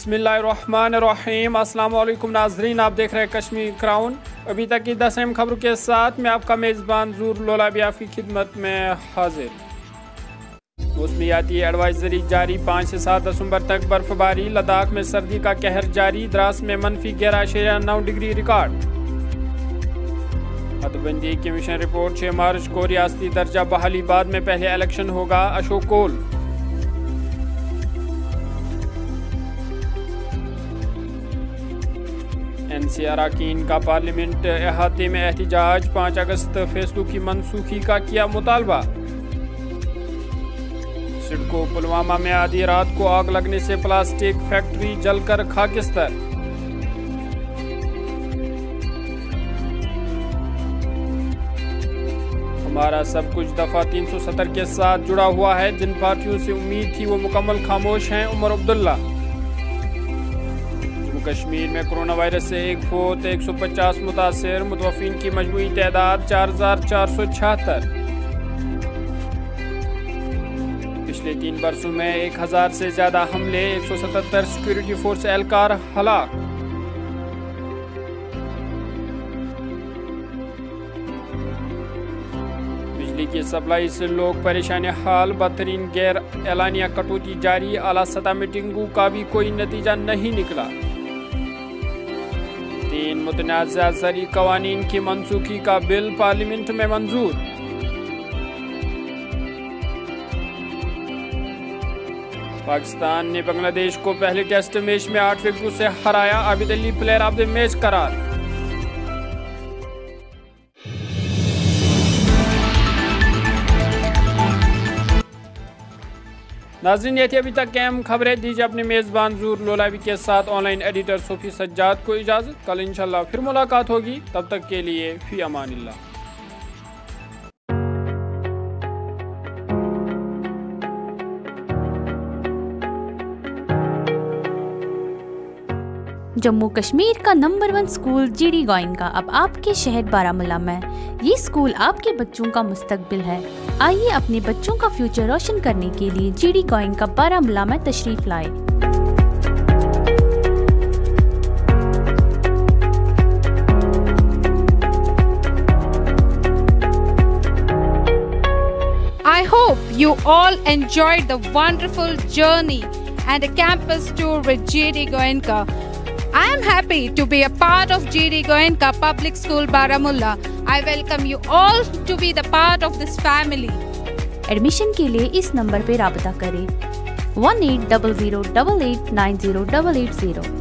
बिस्मिल्लाहिर्रहमानिर्रहीम। अस्सलाम वालेकुम नाजरीन, आप देख रहे हैं कश्मीर क्राउन। अभी तक की 10 अहम खबरों के साथ मैं आपका मेज़बान ज़ूर लोला भी आपकी खिदमत में हाजिर। मौसमियाती एडवाइजरी जारी, 5 से 7 दिसंबर तक बर्फबारी। लद्दाख में सर्दी का कहर जारी, द्रास में -11.9 डिग्री रिकॉर्ड। हदबंदी कमीशन रिपोर्ट, 6 मार्च को रियासती दर्जा बहाली बाद में पहले इलेक्शन होगा। अशोक कोल। NC अरकान का पार्लियामेंट अहाते में एहतजाज, 5 अगस्त फैसलों की मनसूखी का किया मुतालबा। सिडको पुलवामा में आधी रात को आग लगने से प्लास्टिक फैक्ट्री जलकर खाकिस्तर। हमारा सब कुछ दफा 370 के साथ जुड़ा हुआ है। जिन पार्टियों से उम्मीद थी वो मुकम्मल खामोश हैं। उमर अब्दुल्ला। कश्मीर में कोरोना वायरस से 1 फौत, 150 मुतासिर, मुतवफ़ीन की मजमूई तादाद 4476। पिछले 3 बरसों में 1000 से ज़्यादा हमले, 177 सिक्योरिटी फोर्स एहलकार हलाक। बिजली की सप्लाई से लोग परेशान हाल, बदतरीन गैर एलानिया कटौती जारी। आला सतह मीटिंगों का भी कोई नतीजा नहीं निकला। 3 मुतनाज़ा ज़री कवानीन की मनसूखी का बिल पार्लियामेंट में मंजूर। पाकिस्तान ने बांग्लादेश को पहले टेस्ट मैच में 8 विकेटों से हराया। Abid Ali player of the match करार। नाज़रीन, ये थी अभी तक अहम खबरें। दीजिए अपने मेज़बान ज़ूर लोलावी के साथ ऑनलाइन एडिटर सूफी सज्जाद को इजाज़त। कल इंशाल्लाह फिर मुलाकात होगी, तब तक के लिए फ़ी अमानिल्लाह। जम्मू कश्मीर का नंबर 1 स्कूल GD गोयनका अब आपके शहर बारामूला में। ये स्कूल आपके बच्चों का मुस्तकबिल है। आइए अपने बच्चों का फ्यूचर रोशन करने के लिए GD गोयनका बारामूला में तशरीफ लाए। I hope you all enjoyed the wonderful journey and a campus tour with GD Goenka. I am happy to be a part of GD Goenka Public School Baramulla. I welcome you all to be the part of this family. Admission के लिए इस number पर राबता करें 1800889080।